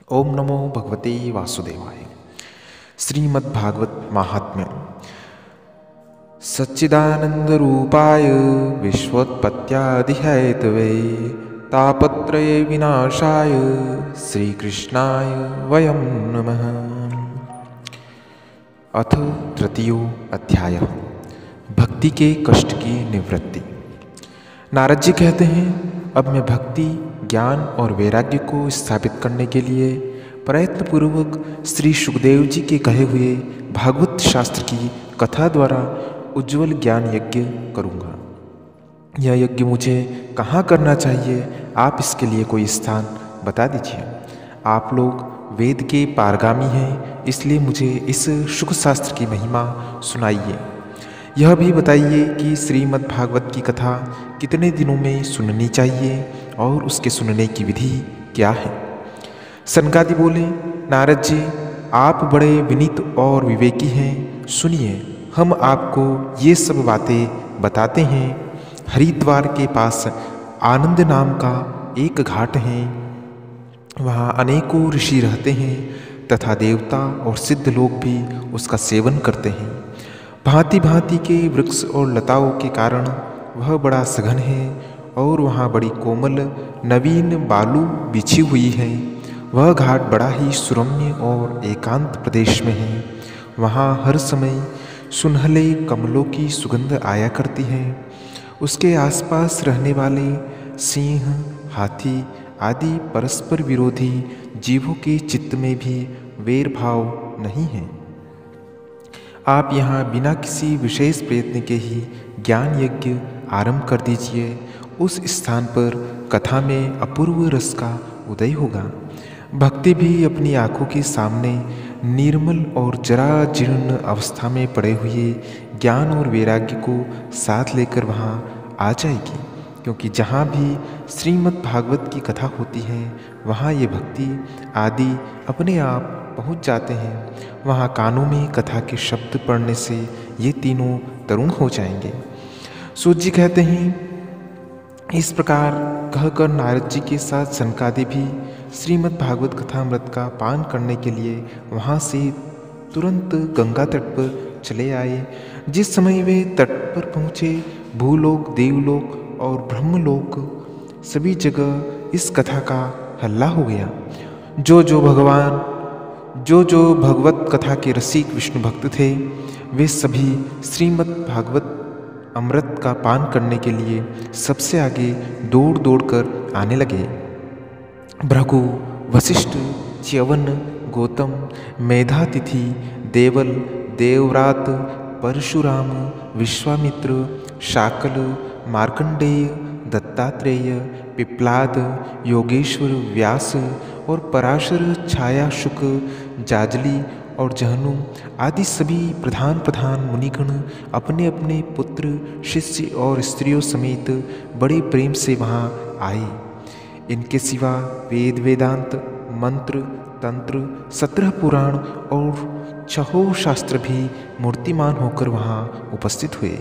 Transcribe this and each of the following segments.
ओम नमो भगवते वासुदेवाय। श्रीमद्भागवत महात्म्य। सच्चिदानंदरूपाय विश्वोत्पत्त्यादिहेतवे तापत्रय विनाशाय श्रीकृष्णाय वयं नमः। अथ तृतीयो अध्याय। भक्ति के कष्ट की निवृत्ति। नारद जी कहते हैं, अब मैं भक्ति, ज्ञान और वैराग्य को स्थापित करने के लिए प्रयत्नपूर्वक श्री सुखदेव जी के कहे हुए भागवत शास्त्र की कथा द्वारा उज्ज्वल ज्ञान यज्ञ करूँगा। यह यज्ञ मुझे कहाँ करना चाहिए, आप इसके लिए कोई स्थान बता दीजिए। आप लोग वेद के पारगामी हैं, इसलिए मुझे इस सुख शास्त्र की महिमा सुनाइए। यह भी बताइए कि श्रीमद् भागवत की कथा कितने दिनों में सुननी चाहिए और उसके सुनने की विधि क्या है। सनकादि बोले, नारद जी आप बड़े विनीत और विवेकी हैं, सुनिए हम आपको ये सब बातें बताते हैं। हरिद्वार के पास आनंद नाम का एक घाट है, वहाँ अनेकों ऋषि रहते हैं तथा देवता और सिद्ध लोग भी उसका सेवन करते हैं। भांति भांति के वृक्ष और लताओं के कारण वह बड़ा सघन है और वहाँ बड़ी कोमल नवीन बालू बिछी हुई है। वह घाट बड़ा ही सुरम्य और एकांत प्रदेश में है। वहाँ हर समय सुनहले कमलों की सुगंध आया करती है। उसके आसपास रहने वाले सिंह, हाथी आदि परस्पर विरोधी जीवों के चित्त में भी वैर भाव नहीं है। आप यहाँ बिना किसी विशेष प्रयत्न के ही ज्ञान यज्ञ आरंभ कर दीजिए। उस स्थान पर कथा में अपूर्व रस का उदय होगा। भक्ति भी अपनी आँखों के सामने निर्मल और जरा जीर्ण अवस्था में पड़े हुए ज्ञान और वैराग्य को साथ लेकर वहाँ आ जाएगी, क्योंकि जहाँ भी श्रीमद् भागवत की कथा होती है वहाँ ये भक्ति आदि अपने आप पहुँच जाते हैं। वहाँ कानों में कथा के शब्द पढ़ने से ये तीनों तरुण हो जाएंगे। सूत जी कहते हैं, इस प्रकार कहकर नारद जी के साथ सनकादि भी श्रीमद् भागवत कथामृत का पान करने के लिए वहाँ से तुरंत गंगा तट पर चले आए। जिस समय वे तट पर पहुँचे, भूलोक, देवलोक और ब्रह्मलोक सभी जगह इस कथा का हल्ला हो गया। जो जो भगवत कथा के रसिक विष्णु भक्त थे, वे सभी श्रीमद् भागवत अमृत का पान करने के लिए सबसे आगे दौड़ दौड़ कर आने लगे। भृगु, वशिष्ठ, च्यवन, गौतम, मेधातिथि, देवल, देवव्रात, परशुराम, विश्वामित्र, शाकल, मार्कंडेय, दत्तात्रेय, पिप्लाद, योगेश्वर, व्यास और पराशर, छाया, शुक, जाजली और जहनु आदि सभी प्रधान मुनिगण अपने अपने पुत्र, शिष्य और स्त्रियों समेत बड़े प्रेम से वहाँ आए। इनके सिवा वेद, वेदांत, मंत्र, तंत्र, 17 पुराण और 6 शास्त्र भी मूर्तिमान होकर वहाँ उपस्थित हुए।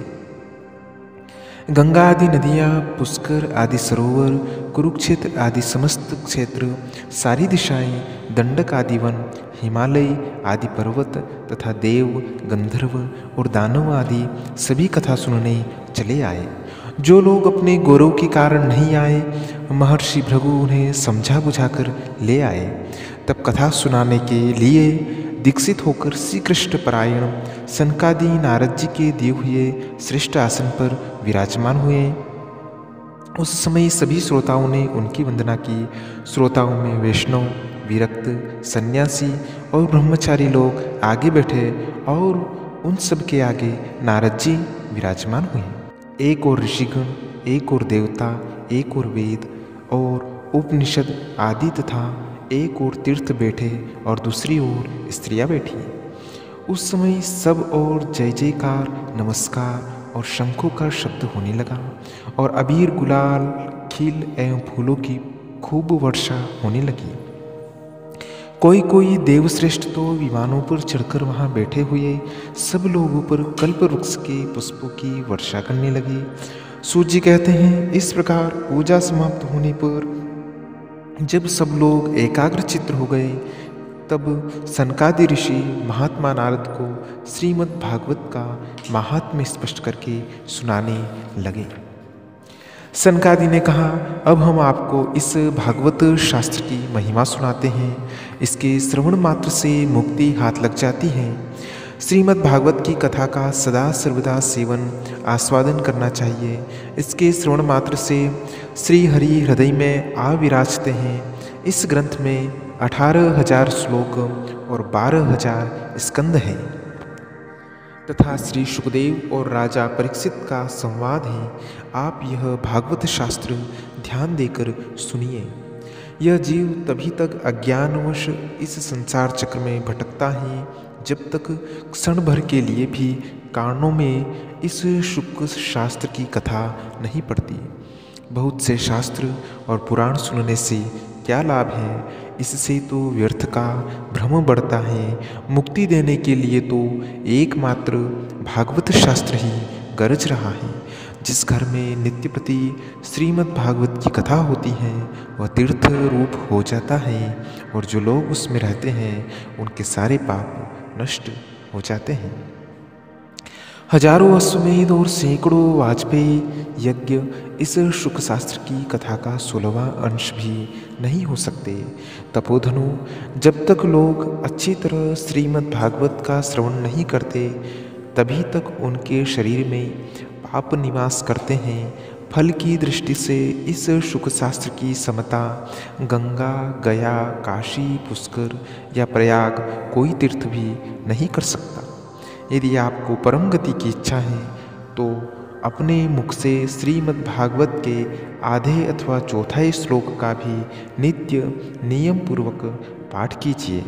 गंगा आदि नदियाँ, पुष्कर आदि सरोवर, कुरुक्षेत्र आदि समस्त क्षेत्र, सारी दिशाएं, दंडक आदि वन, हिमालय आदि पर्वत तथा देव, गंधर्व और दानव आदि सभी कथा सुनने चले आए। जो लोग अपने गौरव के कारण नहीं आए, महर्षि भृगु उन्हें समझा बुझाकर ले आए। तब कथा सुनाने के लिए दीक्षित होकर श्री कृष्ण परायण सनकादि नारद जी के दिए हुए श्रेष्ठ आसन पर विराजमान हुए। उस समय सभी श्रोताओं ने उनकी वंदना की। श्रोताओं में वैष्णव, विरक्त, सन्यासी और ब्रह्मचारी लोग आगे बैठे और उन सब के आगे नारद जी विराजमान हुए। एक और ऋषिगण, एक और देवता, एक और वेद और उपनिषद आदि तथा एक और तीर्थ बैठे और दूसरी ओर स्त्रियां बैठी। उस समय सब और जय जयकार, नमस्कार और शंखों का शब्द होने लगा और अबीर, गुलाल, खील एवं फूलों की खूब वर्षा होने लगी। कोई देवश्रेष्ठ तो विमानों पर चढ़कर वहाँ बैठे हुए सब लोगों पर कल्प वृक्ष के पुष्पों की वर्षा करने लगे। सूत जी कहते हैं, इस प्रकार पूजा समाप्त होने पर जब सब लोग एकाग्रचित्त हो गए तब सनकादि ऋषि महात्मा नारद को श्रीमद् भागवत का महात्म्य स्पष्ट करके सुनाने लगे। सनकादि ने कहा, अब हम आपको इस भागवत शास्त्र की महिमा सुनाते हैं। इसके श्रवण मात्र से मुक्ति हाथ लग जाती है। श्रीमद् भागवत की कथा का सदा सर्वदा सेवन आस्वादन करना चाहिए। इसके श्रवण मात्र से श्री हरि हृदय में आ विराजते हैं। इस ग्रंथ में 18,000 श्लोक और 12,000 स्कंद हैं तथा श्री सुखदेव और राजा परीक्षित का संवाद है। आप यह भागवत शास्त्र ध्यान देकर सुनिए। यह जीव तभी तक अज्ञानवश इस संसार चक्र में भटकता है जब तक क्षण भर के लिए भी कानों में इस शुक शास्त्र की कथा नहीं पड़ती। बहुत से शास्त्र और पुराण सुनने से क्या लाभ है? इससे तो व्यर्थ का भ्रम बढ़ता है। मुक्ति देने के लिए तो एकमात्र भागवत शास्त्र ही गरज रहा है। जिस घर में नित्य प्रति श्रीमद् भागवत की कथा होती है वह तीर्थ रूप हो जाता है और जो लोग उसमें रहते हैं उनके सारे पाप नष्ट हो जाते हैं। हजारों अश्वमेध और सैकड़ों वाजपेयी यज्ञ इस शुक शास्त्र की कथा का 16वां अंश भी नहीं हो सकते। तपोधनु, जब तक लोग अच्छी तरह श्रीमद् भागवत का श्रवण नहीं करते तभी तक उनके शरीर में पाप निवास करते हैं। फल की दृष्टि से इस शुक शास्त्र की समता गंगा, गया, काशी, पुष्कर या प्रयाग कोई तीर्थ भी नहीं कर सकता। यदि आपको परम गति की इच्छा है तो अपने मुख से श्रीमद् भागवत के आधे अथवा चौथाई श्लोक का भी नित्य नियम पूर्वक पाठ कीजिए।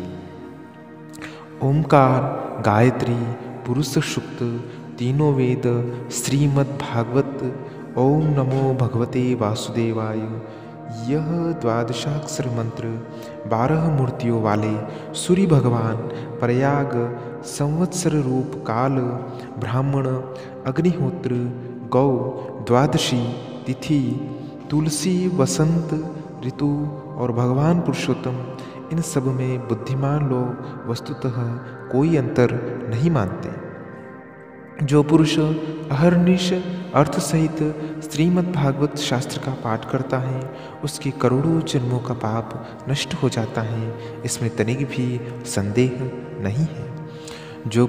ओंकार, गायत्री, पुरुष सूक्त, तीनों वेद, श्रीमद् भागवत, ओम नमो भगवते वासुदेवाय, यह 12 मंत्र 12 मूर्तियों वाले सूर्य भगवान, प्रयाग, संवत्सर रूप काल, ब्राह्मण, अग्निहोत्र, गौ, द्वादशी तिथि, तुलसी, वसंत ऋतु और भगवान पुरुषोत्तम, इन सब में बुद्धिमान लोग वस्तुतः कोई अंतर नहीं मानते। जो पुरुष अहर्निश अर्थ सहित श्रीमद् भागवत शास्त्र का पाठ करता है उसके करोड़ों जन्मों का पाप नष्ट हो जाता है, इसमें तनिक भी संदेह नहीं है। जो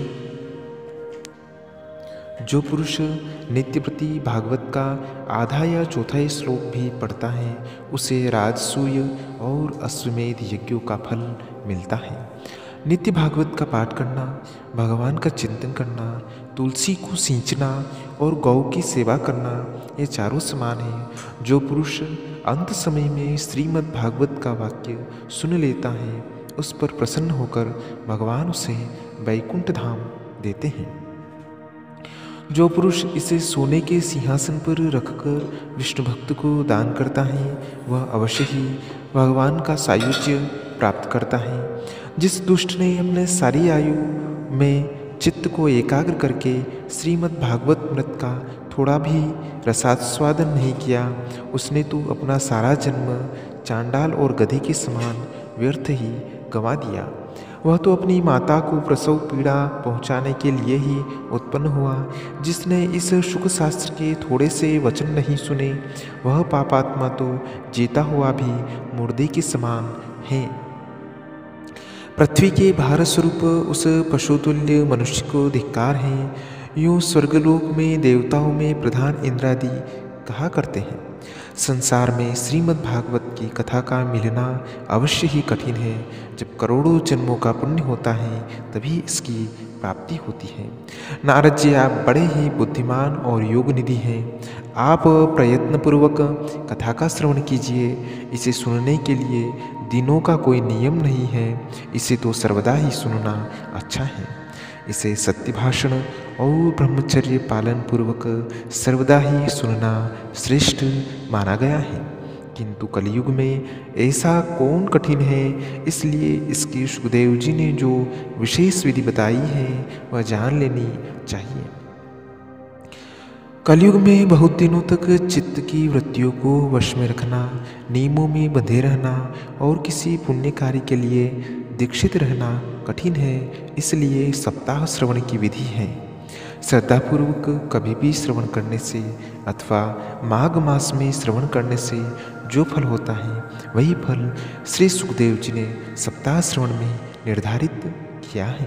पुरुष नित्य प्रति भागवत का आधा या चौथाई श्लोक भी पढ़ता है उसे राजसूय और अश्वमेध यज्ञों का फल मिलता है। नित्य भागवत का पाठ करना, भगवान का चिंतन करना, तुलसी को सींचना और गौ की सेवा करना, ये चारों समान है। जो पुरुष अंत समय में श्रीमद् भागवत का वाक्य सुन लेता है उस पर प्रसन्न होकर भगवान उसे वैकुंठ धाम देते हैं। जो पुरुष इसे सोने के सिंहासन पर रखकर विष्णु भक्त को दान करता है वह अवश्य ही भगवान का सायुज्य प्राप्त करता है। जिस दुष्ट ने अपने सारी आयु में चित्त को एकाग्र करके श्रीमद् भागवत मृत का थोड़ा भी रसास्वादन नहीं किया उसने तो अपना सारा जन्म चांडाल और गधे के समान व्यर्थ ही गंवा दिया। वह तो अपनी माता को प्रसव पीड़ा पहुंचाने के लिए ही उत्पन्न हुआ। जिसने इस शुक शास्त्र के थोड़े से वचन नहीं सुने वह पापात्मा तो जीता हुआ भी मुर्दे के समान है। पृथ्वी के भार स्वरूप उस पशुतुल्य मनुष्य को धिक्कार है। यूँ स्वर्गलोक में देवताओं में प्रधान इंद्रादि कहा करते हैं। संसार में श्रीमद् भागवत की कथा का मिलना अवश्य ही कठिन है। जब करोड़ों जन्मों का पुण्य होता है तभी इसकी प्राप्ति होती है। नारद जी, आप बड़े ही बुद्धिमान और योग निधि हैं। आप प्रयत्नपूर्वक कथा का श्रवण कीजिए। इसे सुनने के लिए दिनों का कोई नियम नहीं है। इसे तो सर्वदा ही सुनना अच्छा है। इसे सत्य भाषण और ब्रह्मचर्य पालन पूर्वक सर्वदा ही सुनना श्रेष्ठ माना गया है। किंतु कलयुग में ऐसा कौन कठिन है, इसलिए इसकी सुखदेव जी ने जो विशेष विधि बताई है वह जान लेनी चाहिए। कलयुग में बहुत दिनों तक चित्त की वृत्तियों को वश में रखना, नियमों में बंधे रहना और किसी पुण्य कार्य के लिए दीक्षित रहना कठिन है। इसलिए सप्ताह श्रवण की विधि है। श्रद्धापूर्वक कभी भी श्रवण करने से अथवा माघ मास में श्रवण करने से जो फल होता है वही फल श्री सुखदेव जी ने सप्ताह श्रवण में निर्धारित किया है।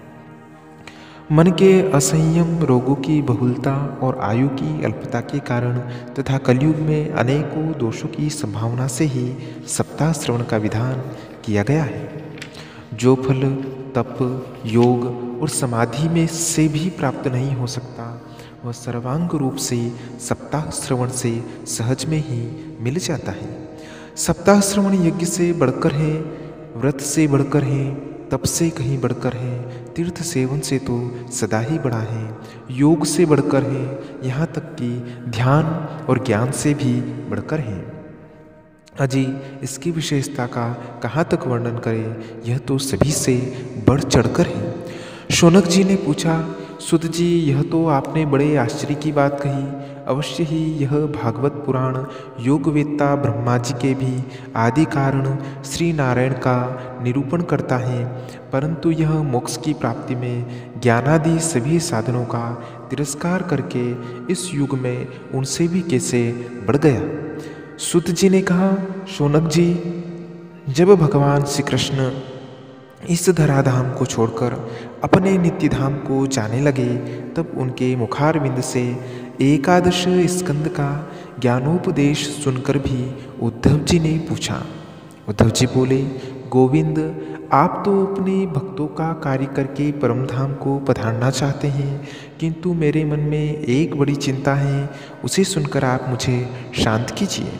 मन के असंयम, रोगों की बहुलता और आयु की अल्पता के कारण तथा कलयुग में अनेकों दोषों की संभावना से ही सप्ताह श्रवण का विधान किया गया है। जो फल तप, योग और समाधि में से भी प्राप्त नहीं हो सकता वह सर्वांग रूप से सप्ताह श्रवण से सहज में ही मिल जाता है। सप्ताह श्रवण यज्ञ से बढ़कर है, व्रत से बढ़कर है, तप से कहीं बढ़कर है, तीर्थ सेवन से तो सदा ही बड़ा है, योग से बढ़कर है, यहाँ तक कि ध्यान और ज्ञान से भी बढ़कर है। अजी इसकी विशेषता का कहाँ तक वर्णन करें, यह तो सभी से बढ़ चढ़कर है। शौनक जी ने पूछा, सुत जी यह तो आपने बड़े आश्चर्य की बात कही। अवश्य ही यह भागवत पुराण योगवेत्ता ब्रह्मा जी के भी आदि कारण श्री नारायण का निरूपण करता है, परंतु यह मोक्ष की प्राप्ति में ज्ञानादि सभी साधनों का तिरस्कार करके इस युग में उनसे भी कैसे बढ़ गया। सुत जी ने कहा, शौनक जी जब भगवान श्री कृष्ण इस धराधाम को छोड़कर अपने नित्य धाम को जाने लगे तब उनके मुखारविंद से एकादश स्कंद का ज्ञानोपदेश सुनकर भी उद्धव जी ने पूछा। उद्धव जी बोले, गोविंद आप तो अपने भक्तों का कार्य करके परम धाम को पधारना चाहते हैं, किंतु मेरे मन में एक बड़ी चिंता है, उसे सुनकर आप मुझे शांत कीजिए।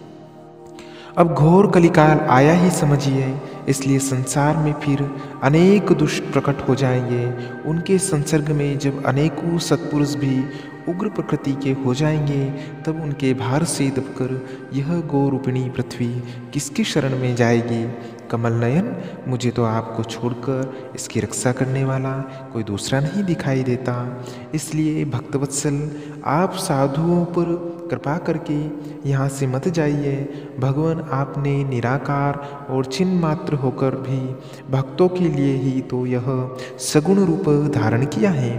अब घोर कलिकाल आया ही समझिए, इसलिए संसार में फिर अनेक दुष्ट प्रकट हो जाएंगे। उनके संसर्ग में जब अनेकों सत्पुरुष भी उग्र प्रकृति के हो जाएंगे तब उनके भार से दबकर यह गौरूपिणी पृथ्वी किसकी शरण में जाएगी। कमल नयन, मुझे तो आपको छोड़कर इसकी रक्षा करने वाला कोई दूसरा नहीं दिखाई देता। इसलिए भक्तवत्सल आप साधुओं पर कृपा करके यहाँ से मत जाइए। भगवान आपने निराकार और चिन्ह मात्र होकर भी भक्तों के लिए ही तो यह सगुण रूप धारण किया है।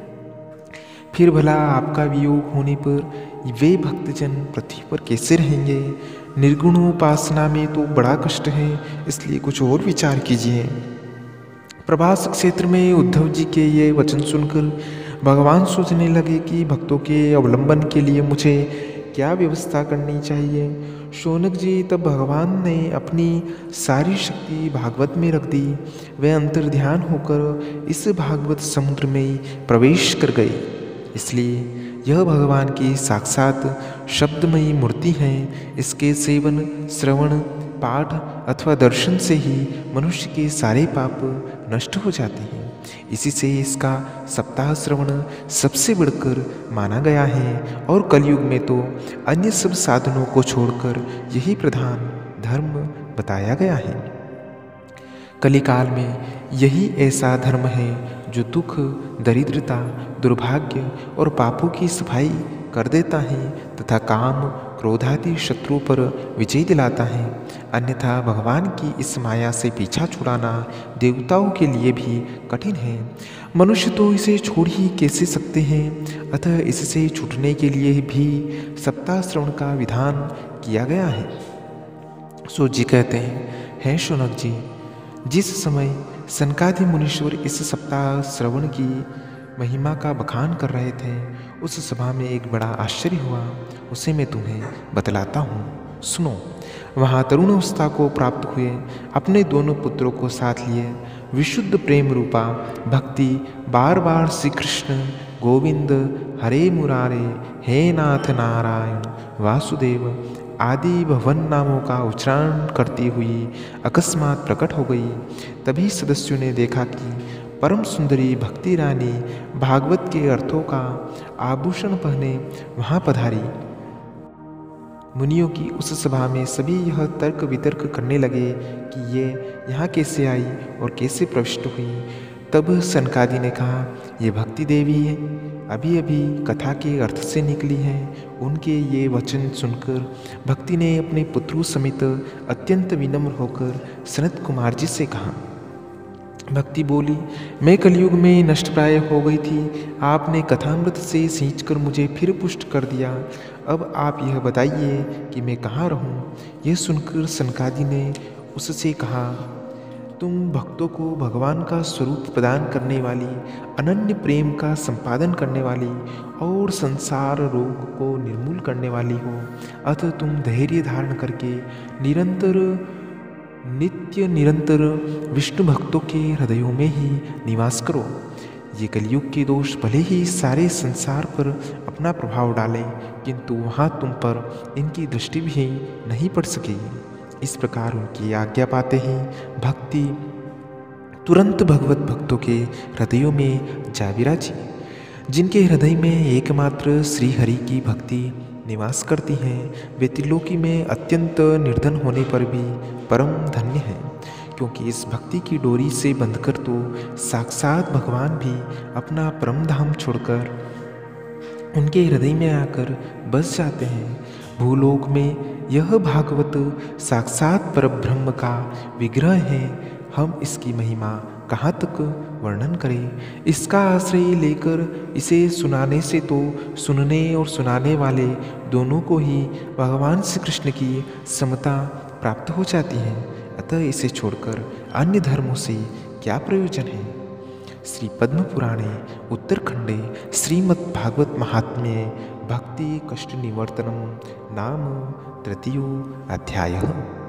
फिर भला आपका वियोग होने पर वे भक्तजन पृथ्वी पर कैसे रहेंगे। निर्गुण उपासना में तो बड़ा कष्ट है, इसलिए कुछ और विचार कीजिए। प्रभास क्षेत्र में उद्धव जी के ये वचन सुनकर भगवान सोचने लगे कि भक्तों के अवलंबन के लिए मुझे क्या व्यवस्था करनी चाहिए। शौनक जी तब भगवान ने अपनी सारी शक्ति भागवत में रख दी। वे अंतर्ध्यान होकर इस भागवत समुद्र में प्रवेश कर गए। इसलिए यह भगवान की साक्षात शब्दमयी मूर्ति है। इसके सेवन, श्रवण, पाठ अथवा दर्शन से ही मनुष्य के सारे पाप नष्ट हो जाते हैं। इसी से इसका सप्ताह श्रवण सबसे बढ़कर माना गया है और कलयुग में तो अन्य सब साधनों को छोड़कर यही प्रधान धर्म बताया गया है। कलिकाल में यही ऐसा धर्म है जो दुख, दरिद्रता, दुर्भाग्य और पापों की सफाई कर देता है तथा काम, क्रोधादि शत्रुओं पर विजय दिलाता है। अन्यथा भगवान की इस माया से पीछा छुड़ाना देवताओं के लिए भी कठिन है। मनुष्य तो इसे छोड़ ही कैसे सकते हैं, अतः इससे छूटने के लिए भी सप्ताह श्रवण का विधान किया गया है। सो जी कहते हैं, हे शौनक जी, जिस समय सनकादि मुनीश्वर इस सप्ताह श्रवण की महिमा का बखान कर रहे थे उस सभा में एक बड़ा आश्चर्य हुआ। उसे मैं तुम्हें बतलाता हूँ, सुनो। वहाँ तरुण अवस्था को प्राप्त हुए अपने दोनों पुत्रों को साथ लिए विशुद्ध प्रेम रूपा भक्ति बार बार श्री कृष्ण गोविंद हरे मुरारे हे नाथ नारायण वासुदेव आदि भवन नामों का उच्चारण करती हुई अकस्मात प्रकट हो गई। तभी सदस्यों ने देखा कि परम सुंदरी भक्ति रानी भागवत के अर्थों का आभूषण पहने वहाँ पधारी। मुनियों की उस सभा में सभी यह तर्क वितर्क करने लगे कि ये यहाँ कैसे आई और कैसे प्रविष्ट हुई। तब सनकादि ने कहा, ये भक्ति देवी है, अभी अभी कथा के अर्थ से निकली है। उनके ये वचन सुनकर भक्ति ने अपने पुत्रों समेत अत्यंत विनम्र होकर सनत कुमार जी से कहा। भक्ति बोली, मैं कलयुग में नष्ट प्राय हो गई थी, आपने कथामृत से सींचकर मुझे फिर पुष्ट कर दिया। अब आप यह बताइए कि मैं कहाँ रहूँ। यह सुनकर सनकादि ने उससे कहा, तुम भक्तों को भगवान का स्वरूप प्रदान करने वाली, अनन्य प्रेम का संपादन करने वाली और संसार रोग को निर्मूल करने वाली हो। अतः तुम धैर्य धारण करके नित्य निरंतर विष्णु भक्तों के हृदयों में ही निवास करो। ये कलयुग के दोष भले ही सारे संसार पर अपना प्रभाव डालें, किंतु वहाँ तुम पर इनकी दृष्टि भी नहीं पड़ सकेगी। इस प्रकार उनकी आज्ञा पाते ही भक्ति तुरंत भगवत भक्तों के हृदयों में जा विराजी। जिनके हृदय में एकमात्र श्री हरि की भक्ति निवास करती हैं, वे त्रिलोकी में अत्यंत निर्धन होने पर भी परम धन्य हैं, क्योंकि इस भक्ति की डोरी से बंधकर तो साक्षात भगवान भी अपना परम धाम छोड़कर उनके हृदय में आकर बस जाते हैं। भूलोक में यह भागवत साक्षात परब्रह्म का विग्रह है। हम इसकी महिमा कहाँ तक वर्णन करें। इसका आश्रय लेकर इसे सुनाने से तो सुनने और सुनाने वाले दोनों को ही भगवान श्री कृष्ण की समता प्राप्त हो जाती है। अतः इसे छोड़कर अन्य धर्मों से क्या प्रयोजन है। श्री पद्म पुराणे उत्तरखंडे श्रीमद् भागवत महात्म्ये भक्ति कष्ट निवर्तनम नाम तृतीयो अध्यायः।